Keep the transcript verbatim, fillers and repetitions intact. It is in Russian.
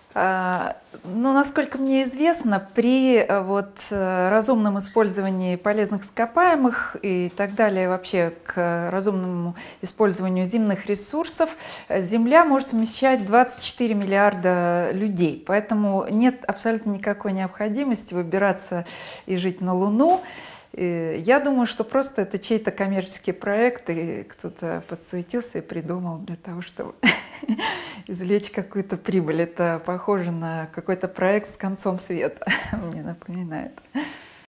А, ну, насколько мне известно, при э, вот э, разумном использовании полезных ископаемых и так далее, вообще к разумному использованию земных ресурсов, э, Земля может вмещать двадцать четыре миллиарда людей. Поэтому нет абсолютно никакой необходимости выбираться и жить на Луну. И я думаю, что просто это чей-то коммерческий проект, и кто-то подсуетился и придумал для того, чтобы извлечь какую-то прибыль. Это похоже на какой-то проект с концом света, мне напоминает.